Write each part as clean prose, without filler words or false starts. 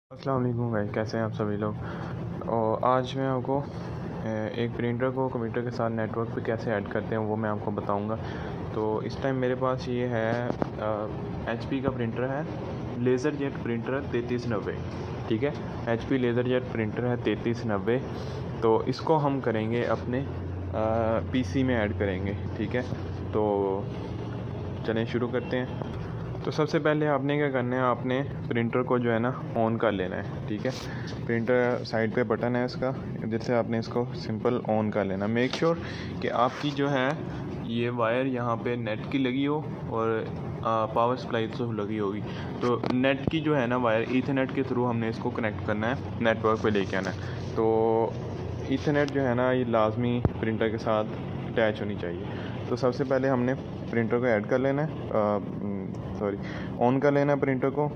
अस्सलाम वालेकुम भाई, कैसे हैं आप सभी लोग। और आज मैं आपको एक प्रिंटर को कंप्यूटर के साथ नेटवर्क पे कैसे ऐड करते हैं वो मैं आपको बताऊंगा। तो इस टाइम मेरे पास ये है HP का प्रिंटर है, लेज़र जेट प्रिंटर 3390। ठीक है, HP लेज़र जेट प्रिंटर है 3390। तो इसको हम करेंगे अपने PC में ऐड करेंगे। ठीक है, तो चलें शुरू करते हैं। तो सबसे पहले आपने क्या करना है, आपने प्रिंटर को जो है ना ऑन कर लेना है। ठीक है, प्रिंटर साइड पे बटन है इसका, जिससे आपने इसको सिंपल ऑन कर लेना। मेक श्योर कि आपकी जो है ये वायर यहाँ पे नेट की लगी हो और पावर सप्लाई तो लगी होगी। तो नेट की जो है ना वायर, ईथरनेट के थ्रू हमने इसको कनेक्ट करना है, नेटवर्क पे लेके आना है। तो ईथरनेट जो है ना ये लाजमी प्रिंटर के साथ अटैच होनी चाहिए। तो सबसे पहले हमने प्रिंटर को ऐड कर लेना है, ऑन कर लेना है प्रिंटर को।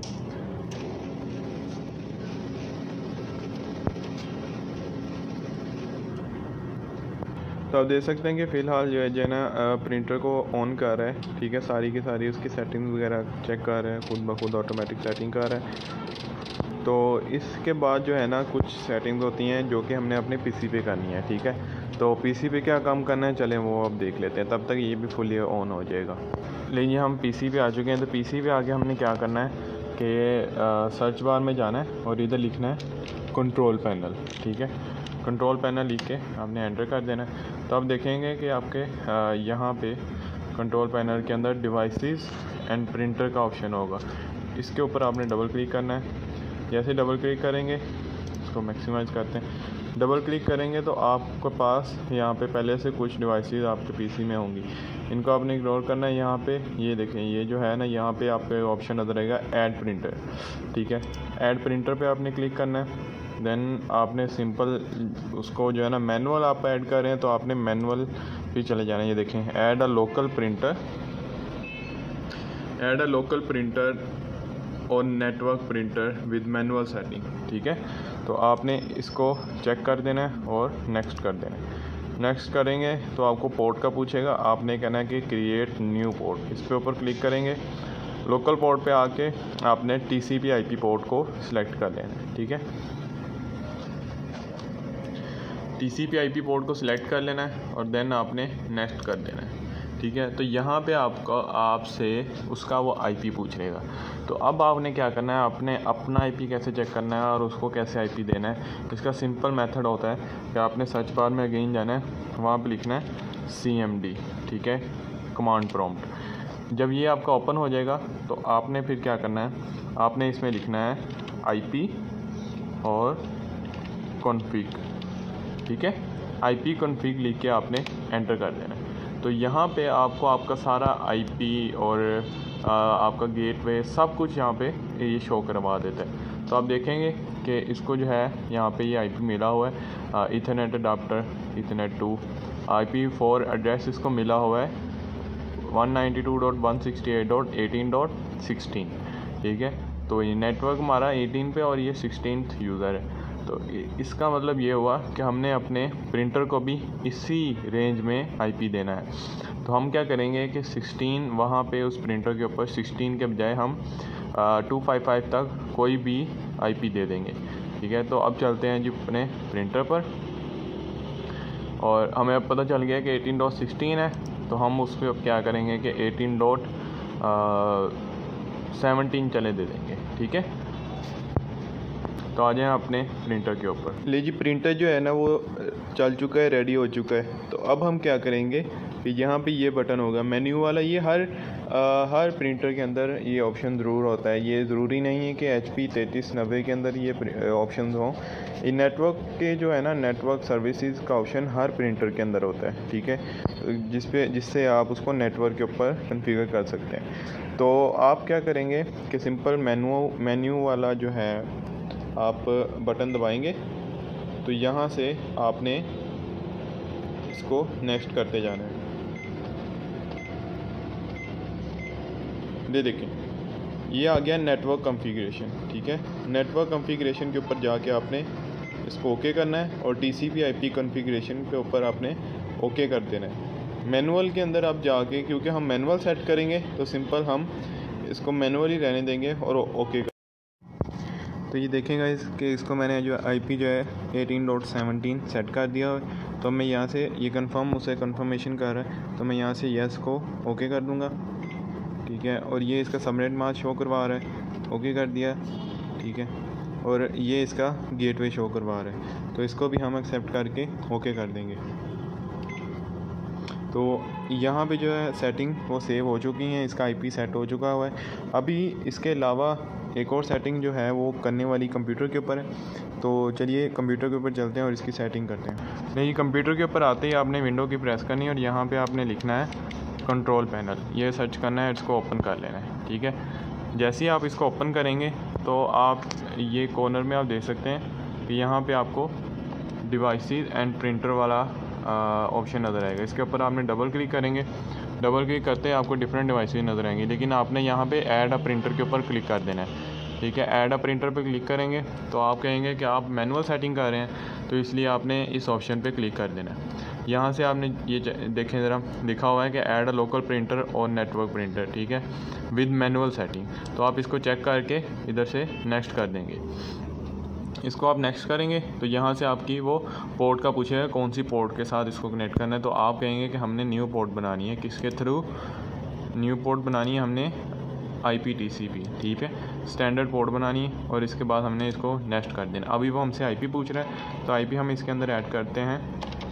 तो आप देख सकते हैं कि फ़िलहाल जो है ना प्रिंटर को ऑन कर रहा है। ठीक है, सारी की सारी उसकी सेटिंग्स वगैरह चेक कर रहे हैं, खुद ब खुद ऑटोमेटिक सेटिंग कर रहा है। तो इसके बाद जो है ना कुछ सेटिंग्स होती हैं जो कि हमने अपने PC पे करनी है। ठीक है, तो PC पे क्या काम करना है चलें वो अब देख लेते हैं, तब तक ये भी फुली ऑन हो जाएगा। लेकिन हम PC पे आ चुके हैं। तो PC पे आके हमने क्या करना है कि सर्च बार में जाना है और इधर लिखना है कंट्रोल पैनल। ठीक है, कंट्रोल पैनल लिख के आपने एंटर कर देना है। तो आप देखेंगे कि आपके यहाँ पे कंट्रोल पैनल के अंदर डिवाइसेस एंड प्रिंटर का ऑप्शन होगा। इसके ऊपर आपने डबल क्लिक करना है। जैसे डबल क्लिक करेंगे, इसको मैक्सिमाइज करते हैं, डबल क्लिक करेंगे तो आपके पास यहाँ पे पहले से कुछ डिवाइसेस आपके PC में होंगी। इनको आपने इग्नोर करना है। यहाँ पे ये देखें, ये जो है ना यहाँ पे आपको ऑप्शन नज़र आएगा ऐड प्रिंटर। ठीक है, ऐड प्रिंटर पे आपने क्लिक करना है। देन आपने सिंपल उसको जो है ना मैनुअल आप ऐड कर रहे हैं तो आपने मैनुअल भी चले जाना है। ये देखें, add a local printer, add a local printer और network printer with manual setting. ठीक है, तो आपने इसको चेक कर देना है और नेक्स्ट कर देना है। नेक्स्ट करेंगे तो आपको पोर्ट का पूछेगा, आपने कहना है कि क्रिएट न्यू पोर्ट। इस पे ऊपर क्लिक करेंगे, लोकल पोर्ट पे आके आपने TCP/IP पोर्ट को सिलेक्ट कर लेना है। ठीक है, TCP/IP पोर्ट को सिलेक्ट कर लेना है और देन आपने नेक्स्ट कर देना है। ठीक है, तो यहाँ पे आपसे उसका वो IP पूछ लेगा। तो अब आपने क्या करना है, आपने अपना IP कैसे चेक करना है और उसको कैसे IP देना है। इसका सिंपल मेथड होता है कि आपने सर्च बार में अगेन जाना है, वहाँ पे लिखना है CMD। ठीक है, कमांड प्रॉम्प्ट। जब ये आपका ओपन हो जाएगा तो आपने फिर क्या करना है, आपने इसमें लिखना है IP और कॉन्फ़िग। ठीक है, IP कॉन्फ़िग लिख के आपने एंटर कर देना है। तो यहाँ पे आपको आपका सारा IP और आपका गेटवे सब कुछ यहाँ पे ये शो करवा देता है। तो आप देखेंगे कि इसको जो है यहाँ पे ये IP मिला हुआ है, Ethernet adapter, Ethernet 2, IP4 address इसको मिला हुआ है 192.168.18.16। ठीक है, तो ये नेटवर्क हमारा 18 पे और ये 16th यूज़र है। तो इसका मतलब ये हुआ कि हमने अपने प्रिंटर को भी इसी रेंज में IP देना है। तो हम क्या करेंगे कि 16 वहाँ पे उस प्रिंटर के ऊपर 16 के बजाय हम 255 तक कोई भी IP दे देंगे। ठीक है, तो अब चलते हैं जी अपने प्रिंटर पर और हमें अब पता चल गया कि 18.16 है। तो हम उस पर अब क्या करेंगे कि 18.17 चले दे देंगे। ठीक है, तो आ जाएं अपने प्रिंटर के ऊपर। ले जी, प्रिंटर जो है ना वो चल चुका है, रेडी हो चुका है। तो अब हम क्या करेंगे कि यहाँ पे ये बटन होगा मेन्यू वाला, ये हर प्रिंटर के अंदर ये ऑप्शन ज़रूर होता है। ये ज़रूरी नहीं है कि HP 3390 के अंदर ये ऑप्शन हों। ये नेटवर्क के जो है ना नेटवर्क सर्विसेज का ऑप्शन हर प्रिंटर के अंदर होता है। ठीक है, जिससे आप उसको नेटवर्क के ऊपर कॉन्फ़िगर कर सकते हैं। तो आप क्या करेंगे कि सिंपल मेन्यू वाला जो है आप बटन दबाएंगे तो यहाँ से आपने इसको नेक्स्ट करते जाना है। देखें, ये आ गया नेटवर्क कॉन्फ़िगरेशन। ठीक है, नेटवर्क कॉन्फ़िगरेशन के ऊपर जाके आपने इसको ओके करना है और TCP/IP कॉन्फ़िगरेशन के ऊपर आपने ओके कर देना है। मैनुअल के अंदर आप जाके, क्योंकि हम मैनुअल सेट करेंगे तो सिंपल हम इसको मैनुअली रहने देंगे और ओके। तो ये देखेगा इसको मैंने जो IP जो है 18.17 सेट कर दिया है। तो मैं यहाँ से ये कंफर्म उसे कंफर्मेशन कर रहा है, तो मैं यहाँ से यस को ओके कर दूँगा, ठीक है। और ये इसका सबनेट मास्क शो करवा रहा है, ओके कर दिया, ठीक है। और ये इसका गेटवे शो करवा रहा है, तो इसको भी हम एक्सेप्ट करके ओके कर देंगे। तो यहाँ पे जो है सेटिंग वो सेव हो चुकी हैं, इसका IP सेट हो चुका हुआ है। अभी इसके अलावा एक और सेटिंग जो है वो करने वाली कंप्यूटर के ऊपर है। तो चलिए कंप्यूटर के ऊपर चलते हैं और इसकी सेटिंग करते हैं। नहीं, कंप्यूटर के ऊपर आते ही आपने विंडो की प्रेस करनी है और यहाँ पे आपने लिखना है कंट्रोल पैनल, ये सर्च करना है, इसको ओपन कर लेना है, ठीक है। जैसे ही आप इसको ओपन करेंगे तो आप ये कॉर्नर में आप देख सकते हैं कि यहाँ पे आपको डिवाइसेस एंड प्रिंटर वाला ऑप्शन नज़र आएगा। इसके ऊपर आपने डबल क्लिक करेंगे, डबल क्लिक करते ही आपको डिफरेंट डिवाइसेस नज़र आएंगी, लेकिन आपने यहाँ पे ऐड अ प्रिंटर के ऊपर क्लिक कर देना है, ठीक है। ऐड अ प्रिंटर पे क्लिक करेंगे तो आप कहेंगे कि आप मैनुअल सेटिंग कर रहे हैं, तो इसलिए आपने इस ऑप्शन पे क्लिक कर देना है। यहाँ से आपने ये देखें ज़रा, लिखा हुआ है कि ऐड अ लोकल प्रिंटर और नेटवर्क प्रिंटर, ठीक है, विद मैनुअल सेटिंग। तो आप इसको चेक करके इधर से नेक्स्ट कर देंगे। इसको आप नेक्स्ट करेंगे तो यहाँ से आपकी वो पोर्ट का पूछेगा कौन सी पोर्ट के साथ इसको कनेक्ट करना है। तो आप कहेंगे कि हमने न्यू पोर्ट बनानी है, किसके थ्रू न्यू पोर्ट बनानी है, हमने IPTCP, ठीक है, स्टैंडर्ड पोर्ट बनानी है। और इसके बाद हमने इसको नेक्स्ट कर देना। अभी वो हमसे IP पूछ रहा है, तो IP हम इसके अंदर ऐड करते हैं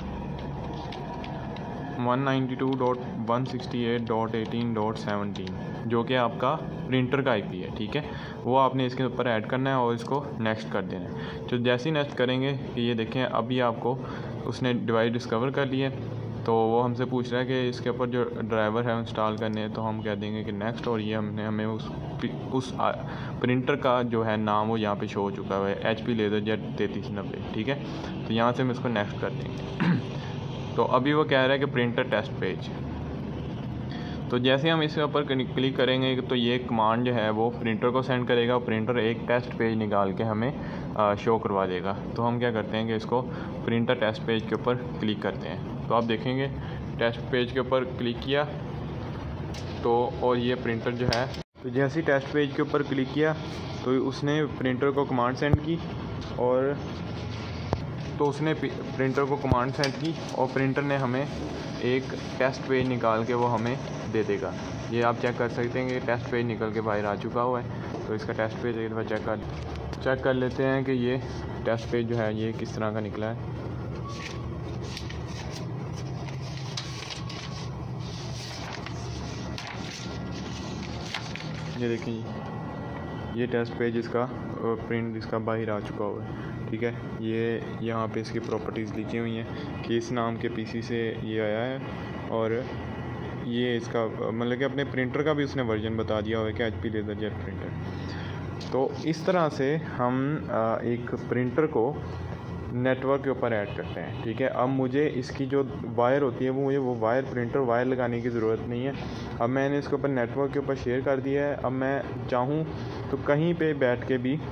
192.168.18.17, जो कि आपका प्रिंटर का IP है, ठीक है। वो आपने इसके ऊपर ऐड करना है और इसको नेक्स्ट कर देना है। तो जैसे ही नेक्स्ट करेंगे कि ये देखें अभी आपको उसने डिवाइस डिस्कवर कर लिया, तो वो हमसे पूछ रहा है कि इसके ऊपर जो ड्राइवर है इंस्टॉल करने हैं, तो हम कह देंगे कि नेक्स्ट। और ये हमें उस प्रिंटर का जो है नाम वो यहाँ पे शो हो चुका है, HP LaserJet 3390, ठीक है। तो यहाँ से हम इसको नेक्स्ट कर देंगे। तो अभी वो कह रहा है कि प्रिंटर टेस्ट पेज। तो जैसे हम इसके ऊपर क्लिक करेंगे तो ये कमांड जो है वो प्रिंटर को सेंड करेगा, प्रिंटर एक टेस्ट पेज निकाल के हमें शो करवा देगा। तो हम क्या करते हैं कि इसको प्रिंटर टेस्ट पेज के ऊपर क्लिक करते हैं। तो आप देखेंगे टेस्ट पेज के ऊपर क्लिक किया तो और ये प्रिंटर जो है, तो जैसे ही टेस्ट पेज के ऊपर क्लिक किया तो उसने प्रिंटर को कमांड सेंड की, और तो उसने प्रिंटर को कमांड सेंड की और प्रिंटर ने हमें एक टेस्ट पेज निकाल के वो हमें दे देगा। ये आप चेक कर सकते हैं कि टेस्ट पेज निकल के बाहर आ चुका हुआ है। तो इसका टेस्ट पेज एक दफ़ा चेक कर लेते हैं कि ये टेस्ट पेज जो है ये किस तरह का निकला है। ये देखिए, ये टेस्ट पेज इसका प्रिंट इसका बाहर आ चुका हुआ है, ठीक है। ये यहाँ पे इसकी प्रॉपर्टीज़ लिखी हुई हैं कि इस नाम के PC से ये आया है, और ये इसका मतलब कि अपने प्रिंटर का भी उसने वर्जन बता दिया हुआ है कि HP LaserJet प्रिंटर। तो इस तरह से हम एक प्रिंटर को नेटवर्क के ऊपर ऐड करते हैं, ठीक है। अब मुझे इसकी जो वायर होती है मुझे वो वायर प्रिंटर वायर लगाने की ज़रूरत नहीं है। अब मैंने इसके ऊपर नेटवर्क के ऊपर शेयर कर दिया है। अब मैं चाहूँ तो कहीं पे बैठ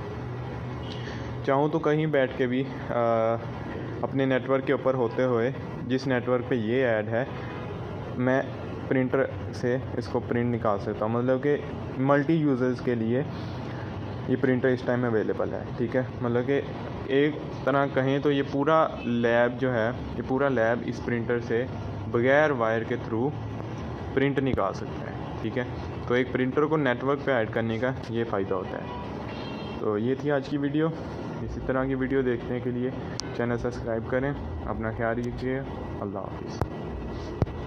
के भी अपने नेटवर्क के ऊपर होते हुए, जिस नेटवर्क पे ये ऐड है, मैं प्रिंटर से इसको प्रिंट निकाल सकता हूँ। मतलब कि मल्टी यूज़र्स के लिए ये प्रिंटर इस टाइम अवेलेबल है, ठीक है। मतलब कि एक तरह कहें तो ये पूरा लैब जो है, ये पूरा लैब इस प्रिंटर से बगैर वायर के थ्रू प्रिंट निकाल सकता है, ठीक है। तो एक प्रिंटर को नेटवर्क पे ऐड करने का ये फ़ायदा होता है। तो ये थी आज की वीडियो। इसी तरह की वीडियो देखने के लिए चैनल सब्सक्राइब करें। अपना ख्याल रखिए। अल्लाह हाफिज़।